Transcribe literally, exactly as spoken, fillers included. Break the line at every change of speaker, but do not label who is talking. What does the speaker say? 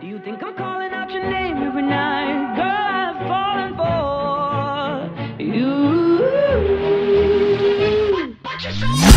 Do you think I'm calling out your name every night? Girl, I've fallen for you.